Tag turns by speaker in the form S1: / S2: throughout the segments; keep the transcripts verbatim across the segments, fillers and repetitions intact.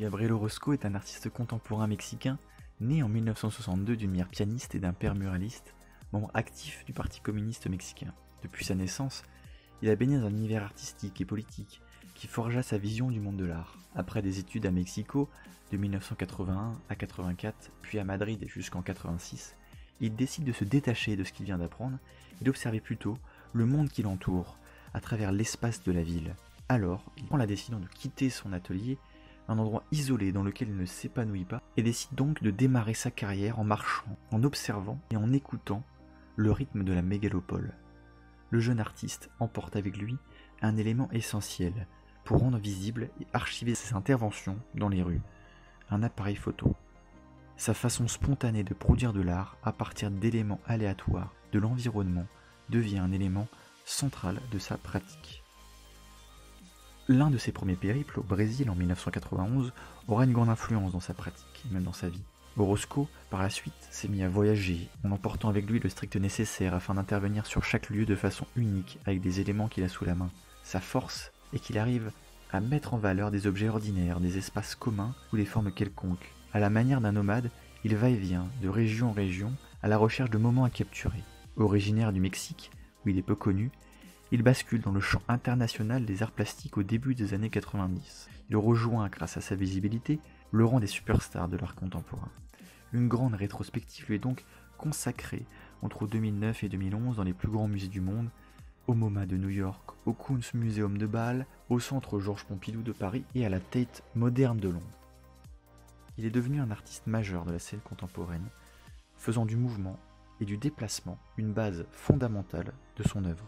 S1: Gabriel Orozco est un artiste contemporain mexicain, né en mille neuf cent soixante-deux d'une mère pianiste et d'un père muraliste, membre actif du Parti communiste mexicain. Depuis sa naissance, il a baigné dans un univers artistique et politique qui forgea sa vision du monde de l'art. Après des études à Mexico, de mille neuf cent quatre-vingt-un à quatre-vingt-quatre, puis à Madrid jusqu'en quatre-vingt-six, il décide de se détacher de ce qu'il vient d'apprendre et d'observer plutôt le monde qui l'entoure, à travers l'espace de la ville. Alors, il prend la décision de quitter son atelier, un endroit isolé dans lequel il ne s'épanouit pas, et décide donc de démarrer sa carrière en marchant, en observant et en écoutant le rythme de la mégalopole. Le jeune artiste emporte avec lui un élément essentiel pour rendre visible et archiver ses interventions dans les rues, un appareil photo. Sa façon spontanée de produire de l'art à partir d'éléments aléatoires de l'environnement devient un élément central de sa pratique. L'un de ses premiers périples au Brésil en mille neuf cent quatre-vingt-onze aura une grande influence dans sa pratique, même dans sa vie. Orozco, par la suite, s'est mis à voyager, en emportant avec lui le strict nécessaire afin d'intervenir sur chaque lieu de façon unique avec des éléments qu'il a sous la main. Sa force est qu'il arrive à mettre en valeur des objets ordinaires, des espaces communs ou des formes quelconques. À la manière d'un nomade, il va et vient de région en région à la recherche de moments à capturer. Originaire du Mexique, où il est peu connu, il bascule dans le champ international des arts plastiques au début des années quatre-vingt-dix. Il rejoint, grâce à sa visibilité, le rang des superstars de l'art contemporain. Une grande rétrospective lui est donc consacrée entre deux mille neuf et deux mille onze dans les plus grands musées du monde, au MoMA de New York, au Kunstmuseum de Bâle, au Centre Georges Pompidou de Paris et à la Tate Moderne de Londres. Il est devenu un artiste majeur de la scène contemporaine, faisant du mouvement et du déplacement une base fondamentale de son œuvre.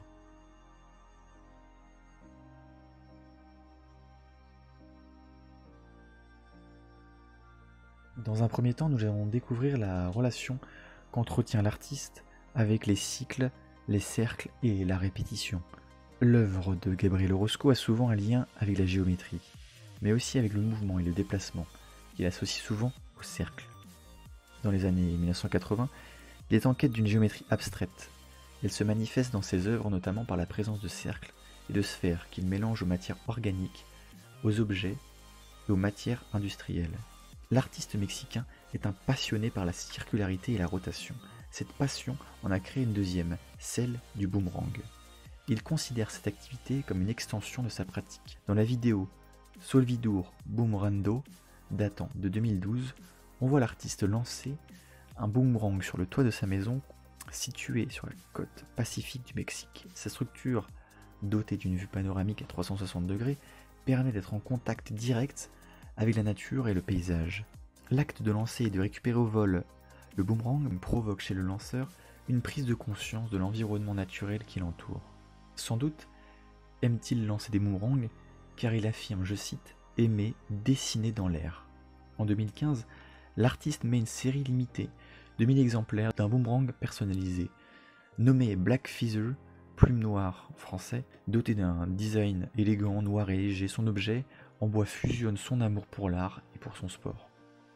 S1: Dans un premier temps, nous allons découvrir la relation qu'entretient l'artiste avec les cycles, les cercles et la répétition. L'œuvre de Gabriel Orozco a souvent un lien avec la géométrie, mais aussi avec le mouvement et le déplacement, qu'il associe souvent au cercle. Dans les années mille neuf cent quatre-vingts, il est en quête d'une géométrie abstraite. Elle se manifeste dans ses œuvres notamment par la présence de cercles et de sphères qu'il mélange aux matières organiques, aux objets et aux matières industrielles. L'artiste mexicain est un passionné par la circularité et la rotation. Cette passion en a créé une deuxième, celle du boomerang. Il considère cette activité comme une extension de sa pratique. Dans la vidéo Solvidur Boomerando, datant de deux mille douze, on voit l'artiste lancer un boomerang sur le toit de sa maison située sur la côte pacifique du Mexique. Sa structure, dotée d'une vue panoramique à trois cent soixante degrés, permet d'être en contact direct avec la nature et le paysage. L'acte de lancer et de récupérer au vol le boomerang provoque chez le lanceur une prise de conscience de l'environnement naturel qui l'entoure. Sans doute aime-t-il lancer des boomerangs car il affirme, je cite, « aimer dessiner dans l'air ». En deux mille quinze, l'artiste met une série limitée de mille exemplaires d'un boomerang personnalisé, nommé Black Feather, plume noire en français, doté d'un design élégant, noir et léger. Son objet en bois fusionne son amour pour l'art et pour son sport.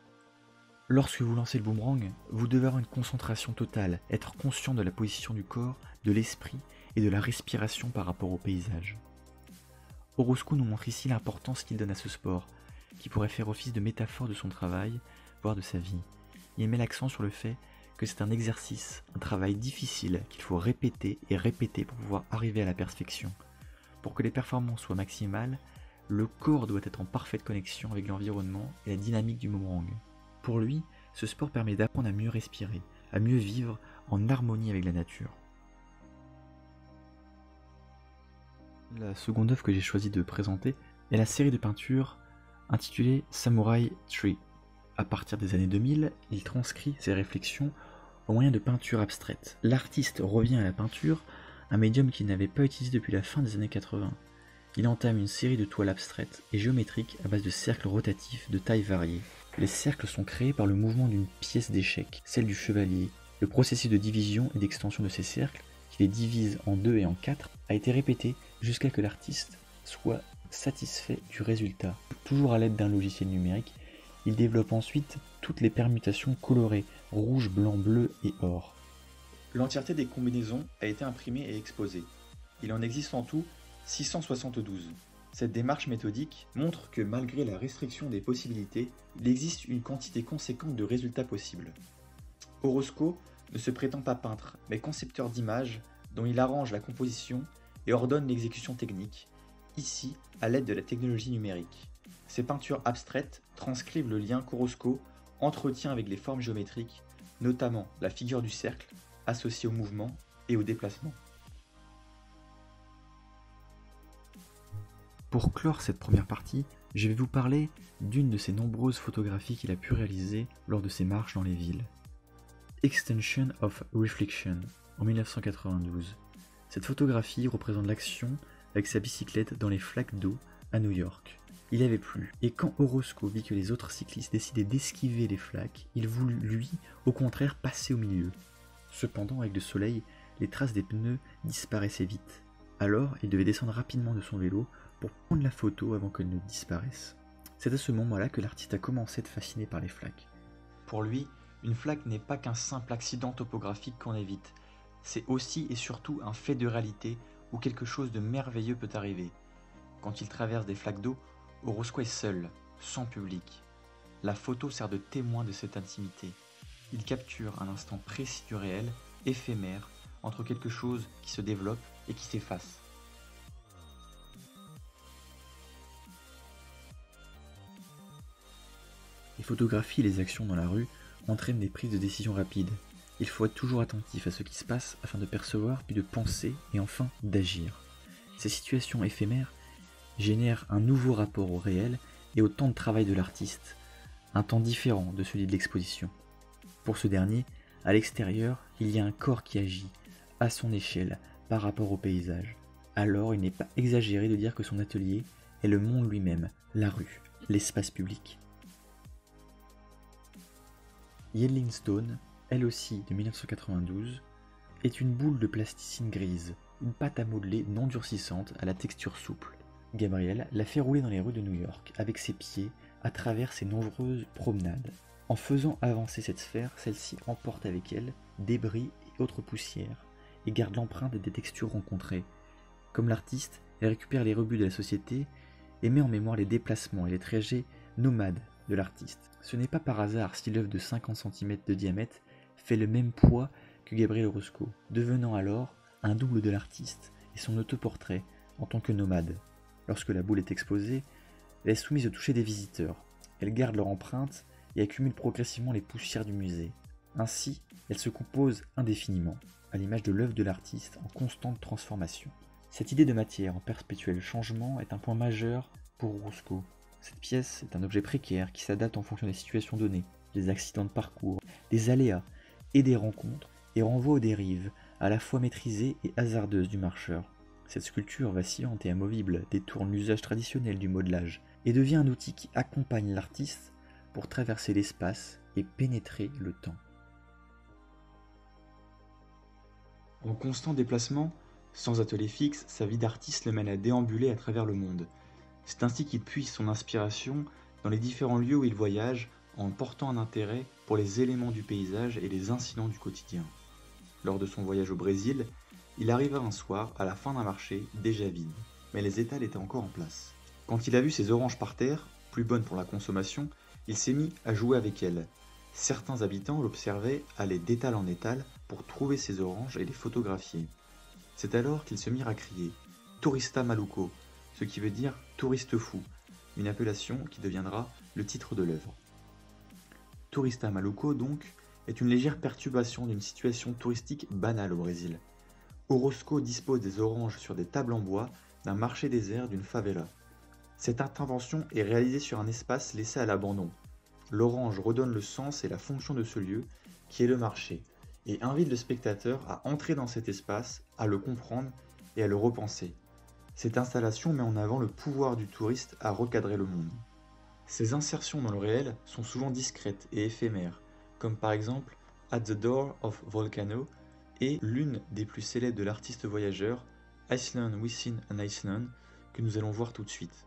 S1: Lorsque vous lancez le boomerang, vous devez avoir une concentration totale, être conscient de la position du corps, de l'esprit et de la respiration par rapport au paysage. Orozco nous montre ici l'importance qu'il donne à ce sport, qui pourrait faire office de métaphore de son travail, voire de sa vie. Il met l'accent sur le fait que c'est un exercice, un travail difficile qu'il faut répéter et répéter pour pouvoir arriver à la perfection. Pour que les performances soient maximales, le corps doit être en parfaite connexion avec l'environnement et la dynamique du boomerang. Pour lui, ce sport permet d'apprendre à mieux respirer, à mieux vivre en harmonie avec la nature. La seconde œuvre que j'ai choisi de présenter est la série de peintures intitulée Samurai Tree. À partir des années deux mille, il transcrit ses réflexions au moyen de peintures abstraites. L'artiste revient à la peinture, un médium qu'il n'avait pas utilisé depuis la fin des années quatre-vingts. Il entame une série de toiles abstraites et géométriques à base de cercles rotatifs de tailles variées. Les cercles sont créés par le mouvement d'une pièce d'échecs, celle du chevalier. Le processus de division et d'extension de ces cercles, qui les divise en deux et en quatre, a été répété jusqu'à que l'artiste soit satisfait du résultat. Toujours à l'aide d'un logiciel numérique, il développe ensuite toutes les permutations colorées, rouge, blanc, bleu et or. L'entièreté des combinaisons a été imprimée et exposée. Il en existe en tout six cent soixante-douze. Cette démarche méthodique montre que malgré la restriction des possibilités, il existe une quantité conséquente de résultats possibles. Orozco ne se prétend pas peintre, mais concepteur d'images dont il arrange la composition et ordonne l'exécution technique, ici à l'aide de la technologie numérique. Ses peintures abstraites transcrivent le lien qu'Orozco entretient avec les formes géométriques, notamment la figure du cercle, associée au mouvement et au déplacement. Pour clore cette première partie, je vais vous parler d'une de ces nombreuses photographies qu'il a pu réaliser lors de ses marches dans les villes. Extension of Reflection, en mille neuf cent quatre-vingt-douze. Cette photographie représente l'action avec sa bicyclette dans les flaques d'eau à New York. Il avait plu, et quand Orozco vit que les autres cyclistes décidaient d'esquiver les flaques, il voulut, lui, au contraire, passer au milieu. Cependant, avec le soleil, les traces des pneus disparaissaient vite. Alors, il devait descendre rapidement de son vélo pour prendre la photo avant qu'elle ne disparaisse. C'est à ce moment-là que l'artiste a commencé à être fasciné par les flaques. Pour lui, une flaque n'est pas qu'un simple accident topographique qu'on évite. C'est aussi et surtout un fait de réalité où quelque chose de merveilleux peut arriver. Quand il traverse des flaques d'eau, Orozco est seul, sans public. La photo sert de témoin de cette intimité. Il capture un instant précis du réel, éphémère, entre quelque chose qui se développe et qui s'efface. Les photographies et les actions dans la rue entraînent des prises de décision rapides. Il faut être toujours attentif à ce qui se passe afin de percevoir, puis de penser et enfin d'agir. Ces situations éphémères génèrent un nouveau rapport au réel et au temps de travail de l'artiste, un temps différent de celui de l'exposition. Pour ce dernier, à l'extérieur, il y a un corps qui agit, à son échelle, par rapport au paysage. Alors il n'est pas exagéré de dire que son atelier est le monde lui-même, la rue, l'espace public. Yellowstone, elle aussi de mille neuf cent quatre-vingt-douze, est une boule de plasticine grise, une pâte à modeler non durcissante à la texture souple. Gabriel l'a fait rouler dans les rues de New York avec ses pieds à travers ses nombreuses promenades. En faisant avancer cette sphère, celle-ci emporte avec elle débris et autres poussières et garde l'empreinte des textures rencontrées. Comme l'artiste, elle récupère les rebuts de la société et met en mémoire les déplacements et les trajets nomades de l'artiste. Ce n'est pas par hasard si l'œuvre de cinquante centimètres de diamètre fait le même poids que Gabriel Orozco, devenant alors un double de l'artiste et son autoportrait en tant que nomade. Lorsque la boule est exposée, elle est soumise au toucher des visiteurs. Elle garde leur empreinte et accumule progressivement les poussières du musée. Ainsi, elle se compose indéfiniment, à l'image de l'œuvre de l'artiste en constante transformation. Cette idée de matière en perpétuel changement est un point majeur pour Orozco. Cette pièce est un objet précaire qui s'adapte en fonction des situations données, des accidents de parcours, des aléas et des rencontres, et renvoie aux dérives, à la fois maîtrisées et hasardeuses du marcheur. Cette sculpture vacillante et amovible détourne l'usage traditionnel du modelage et devient un outil qui accompagne l'artiste pour traverser l'espace et pénétrer le temps. En constant déplacement, sans atelier fixe, sa vie d'artiste le mène à déambuler à travers le monde. C'est ainsi qu'il puise son inspiration dans les différents lieux où il voyage en portant un intérêt pour les éléments du paysage et les incidents du quotidien. Lors de son voyage au Brésil, il arriva un soir à la fin d'un marché déjà vide, mais les étals étaient encore en place. Quand il a vu ces oranges par terre, plus bonnes pour la consommation, il s'est mis à jouer avec elles. Certains habitants l'observaient aller d'étal en étal pour trouver ces oranges et les photographier. C'est alors qu'ils se mirent à crier « Tourista maluco », ce qui veut dire « touriste fou », une appellation qui deviendra le titre de l'œuvre. Tourista maluco, donc, est une légère perturbation d'une situation touristique banale au Brésil. Orozco dispose des oranges sur des tables en bois d'un marché désert d'une favela. Cette intervention est réalisée sur un espace laissé à l'abandon. L'orange redonne le sens et la fonction de ce lieu, qui est le marché, et invite le spectateur à entrer dans cet espace, à le comprendre et à le repenser. Cette installation met en avant le pouvoir du touriste à recadrer le monde. Ces insertions dans le réel sont souvent discrètes et éphémères, comme par exemple At the Door of Volcano et l'une des plus célèbres de l'artiste voyageur, Iceland Within an Iceland, que nous allons voir tout de suite.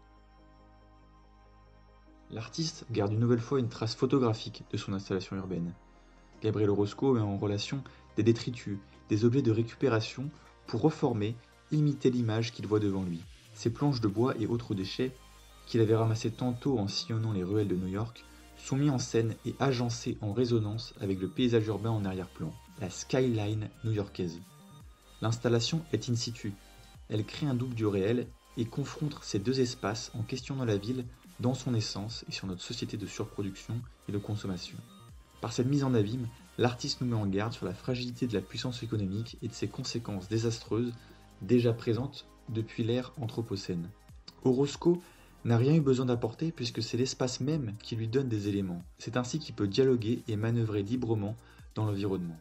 S1: L'artiste garde une nouvelle fois une trace photographique de son installation urbaine. Gabriel Orozco met en relation des détritus, des objets de récupération pour reformer, imiter l'image qu'il voit devant lui. Ces planches de bois et autres déchets, qu'il avait ramassés tantôt en sillonnant les ruelles de New York, sont mis en scène et agencés en résonance avec le paysage urbain en arrière-plan, la skyline new-yorkaise. L'installation est in situ, elle crée un double du réel et confronte ces deux espaces en questionnant la ville dans son essence et sur notre société de surproduction et de consommation. Par cette mise en abîme, l'artiste nous met en garde sur la fragilité de la puissance économique et de ses conséquences désastreuses déjà présentes depuis l'ère anthropocène. Orozco n'a rien eu besoin d'apporter puisque c'est l'espace même qui lui donne des éléments. C'est ainsi qu'il peut dialoguer et manœuvrer librement dans l'environnement.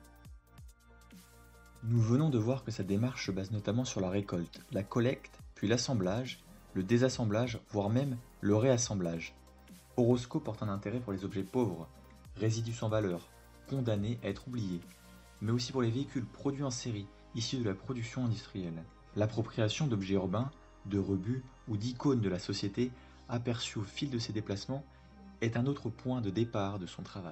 S1: Nous venons de voir que sa démarche se base notamment sur la récolte, la collecte, puis l'assemblage, le désassemblage, voire même le réassemblage. Orozco porte un intérêt pour les objets pauvres, résidus sans valeur, condamnés à être oubliés, mais aussi pour les véhicules produits en série, issus de la production industrielle. L'appropriation d'objets urbains, de rebuts ou d'icônes de la société, aperçus au fil de ses déplacements, est un autre point de départ de son travail.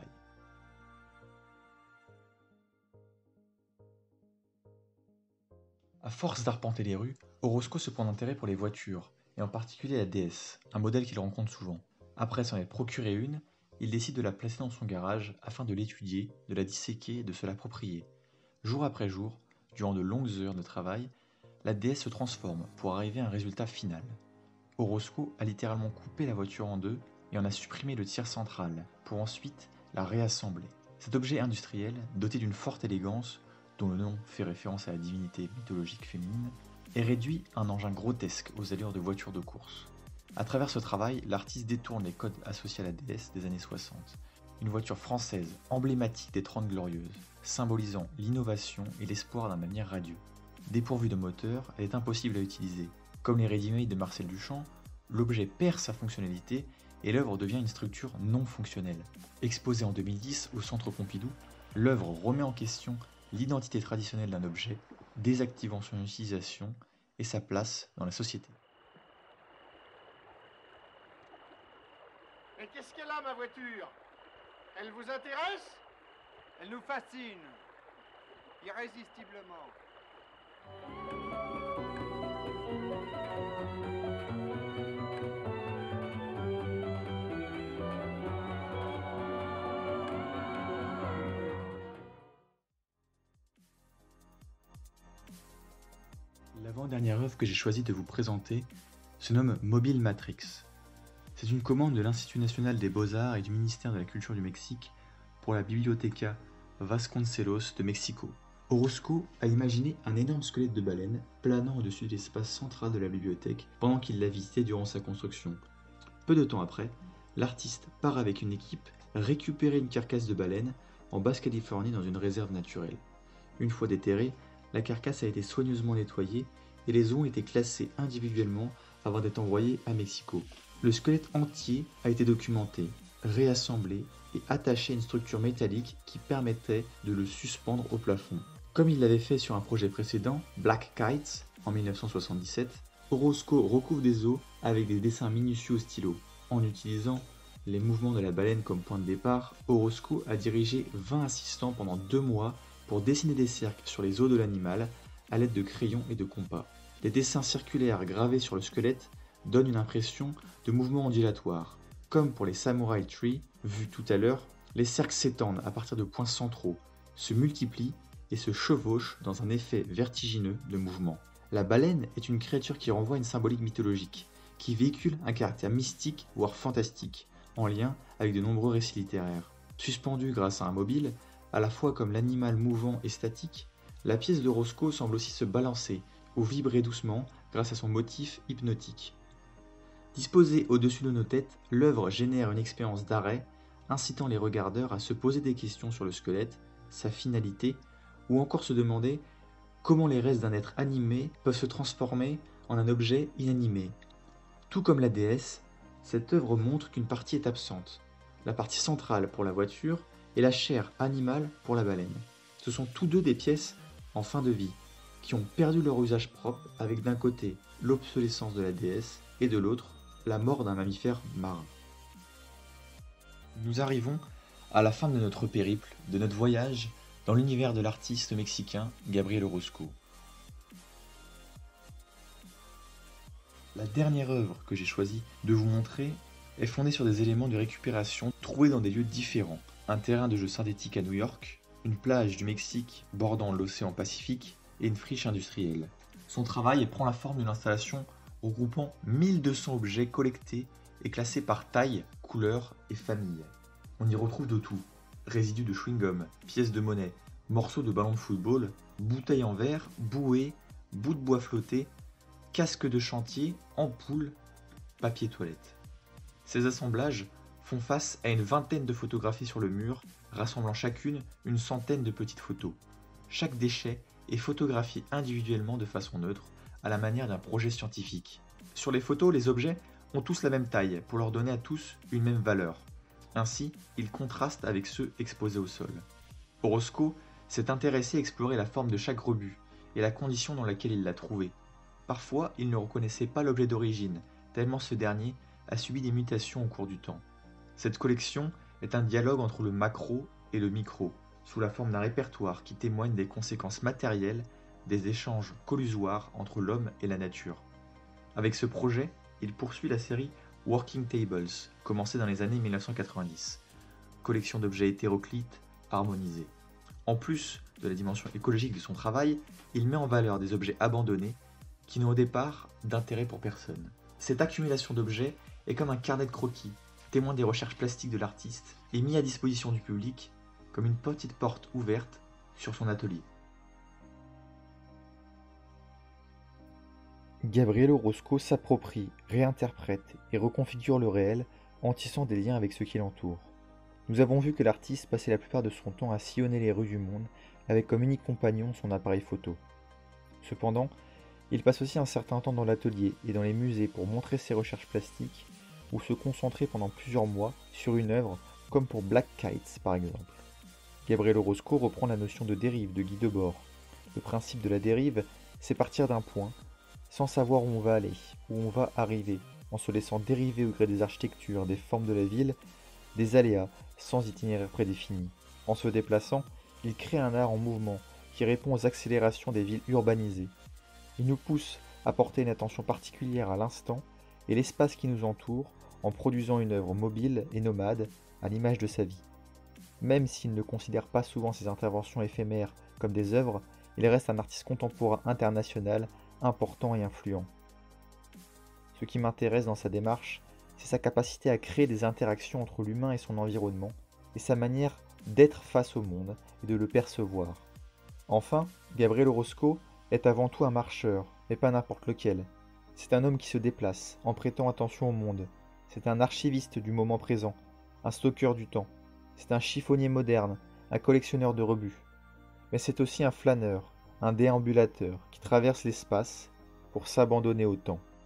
S1: À force d'arpenter les rues, Orozco se prend d'intérêt pour les voitures, et en particulier la D S, un modèle qu'il rencontre souvent. Après s'en être procuré une, il décide de la placer dans son garage afin de l'étudier, de la disséquer et de se l'approprier. Jour après jour, durant de longues heures de travail, la D S se transforme pour arriver à un résultat final. Orozco a littéralement coupé la voiture en deux et en a supprimé le tiers central, pour ensuite la réassembler. Cet objet industriel, doté d'une forte élégance, dont le nom fait référence à la divinité mythologique féminine, est réduit à un engin grotesque aux allures de voiture de course. À travers ce travail, l'artiste détourne les codes associés à la D S des années soixante. Une voiture française emblématique des Trente Glorieuses, symbolisant l'innovation et l'espoir d'un avenir radieux. Dépourvue de moteur, elle est impossible à utiliser. Comme les ready-made de Marcel Duchamp, l'objet perd sa fonctionnalité et l'œuvre devient une structure non fonctionnelle. Exposée en deux mille dix au Centre Pompidou, l'œuvre remet en question l'identité traditionnelle d'un objet, désactivant son utilisation et sa place dans la société.
S2: Mais qu'est-ce qu'elle a, ma voiture? Elle vous intéresse?
S3: Elle nous fascine, irrésistiblement.
S1: L'avant-dernière œuvre que j'ai choisi de vous présenter se nomme Mobile Matrix. C'est une commande de l'Institut national des beaux-arts et du ministère de la Culture du Mexique pour la Biblioteca Vasconcelos de Mexico. Orozco a imaginé un énorme squelette de baleine planant au-dessus de l'espace central de la bibliothèque pendant qu'il l'a visité durant sa construction. Peu de temps après, l'artiste part avec une équipe récupérer une carcasse de baleine en Basse-Californie dans une réserve naturelle. Une fois déterrée, la carcasse a été soigneusement nettoyée et les os ont été classés individuellement avant d'être envoyés à Mexico. Le squelette entier a été documenté, réassemblé et attaché à une structure métallique qui permettait de le suspendre au plafond. Comme il l'avait fait sur un projet précédent, Black Kites, en mille neuf cent soixante-dix-sept, Orozco recouvre des os avec des dessins minutieux au stylo. En utilisant les mouvements de la baleine comme point de départ, Orozco a dirigé vingt assistants pendant deux mois pour dessiner des cercles sur les os de l'animal à l'aide de crayons et de compas. Les dessins circulaires gravés sur le squelette donnent une impression de mouvement ondulatoire. Comme pour les Samurai Tree, vus tout à l'heure, les cercles s'étendent à partir de points centraux, se multiplient et se chevauchent dans un effet vertigineux de mouvement. La baleine est une créature qui renvoie à une symbolique mythologique, qui véhicule un caractère mystique voire fantastique, en lien avec de nombreux récits littéraires. Suspendue grâce à un mobile, à la fois comme l'animal mouvant et statique, la pièce de Orozco semble aussi se balancer ou vibrer doucement grâce à son motif hypnotique. Disposée au-dessus de nos têtes, l'œuvre génère une expérience d'arrêt, incitant les regardeurs à se poser des questions sur le squelette, sa finalité, ou encore se demander comment les restes d'un être animé peuvent se transformer en un objet inanimé. Tout comme la déesse, cette œuvre montre qu'une partie est absente, la partie centrale pour la voiture et la chair animale pour la baleine. Ce sont tous deux des pièces en fin de vie, qui ont perdu leur usage propre avec d'un côté l'obsolescence de la déesse et de l'autre la mort d'un mammifère marin. Nous arrivons à la fin de notre périple, de notre voyage dans l'univers de l'artiste mexicain Gabriel Orozco. La dernière œuvre que j'ai choisi de vous montrer est fondée sur des éléments de récupération trouvés dans des lieux différents. Un terrain de jeu synthétique à New York, une plage du Mexique bordant l'océan Pacifique et une friche industrielle. Son travail prend la forme d'une installation regroupant mille deux cents objets collectés et classés par taille, couleur et famille. On y retrouve de tout, résidus de chewing-gum, pièces de monnaie, morceaux de ballon de football, bouteilles en verre, bouées, bouts de bois flottés, casques de chantier, ampoules, papier toilette. Ces assemblages font face à une vingtaine de photographies sur le mur, rassemblant chacune une centaine de petites photos. Chaque déchet est photographié individuellement de façon neutre, à la manière d'un projet scientifique. Sur les photos, les objets ont tous la même taille pour leur donner à tous une même valeur. Ainsi, ils contrastent avec ceux exposés au sol. Orozco s'est intéressé à explorer la forme de chaque rebut et la condition dans laquelle il l'a trouvé. Parfois, il ne reconnaissait pas l'objet d'origine, tellement ce dernier a subi des mutations au cours du temps. Cette collection est un dialogue entre le macro et le micro, sous la forme d'un répertoire qui témoigne des conséquences matérielles des échanges collusoires entre l'homme et la nature. Avec ce projet, il poursuit la série Working Tables, commencée dans les années mille neuf cent quatre-vingt-dix, collection d'objets hétéroclites harmonisés. En plus de la dimension écologique de son travail, il met en valeur des objets abandonnés qui n'ont au départ d'intérêt pour personne. Cette accumulation d'objets est comme un carnet de croquis, témoin des recherches plastiques de l'artiste et mis à disposition du public comme une petite porte ouverte sur son atelier.
S4: Gabriel Orozco s'approprie, réinterprète et reconfigure le réel en tissant des liens avec ce qui l'entoure. Nous avons vu que l'artiste passait la plupart de son temps à sillonner les rues du monde avec comme unique compagnon son appareil photo. Cependant, il passe aussi un certain temps dans l'atelier et dans les musées pour montrer ses recherches plastiques ou se concentrer pendant plusieurs mois sur une œuvre comme pour Black Kites par exemple. Gabriel Orozco reprend la notion de dérive de Guy Debord. Le principe de la dérive, c'est partir d'un point, sans savoir où on va aller, où on va arriver, en se laissant dériver au gré des architectures, des formes de la ville, des aléas, sans itinéraire prédéfini. En se déplaçant, il crée un art en mouvement qui répond aux accélérations des villes urbanisées. Il nous pousse à porter une attention particulière à l'instant et l'espace qui nous entoure en produisant une œuvre mobile et nomade à l'image de sa vie. Même s'il ne considère pas souvent ses interventions éphémères comme des œuvres, il reste un artiste contemporain international important et influent. Ce qui m'intéresse dans sa démarche, c'est sa capacité à créer des interactions entre l'humain et son environnement, et sa manière d'être face au monde et de le percevoir. Enfin, Gabriel Orozco est avant tout un marcheur, mais pas n'importe lequel. C'est un homme qui se déplace, en prêtant attention au monde. C'est un archiviste du moment présent, un stockeur du temps. C'est un chiffonnier moderne, un collectionneur de rebuts. Mais c'est aussi un flâneur, un déambulateur qui traverse l'espace pour s'abandonner au temps.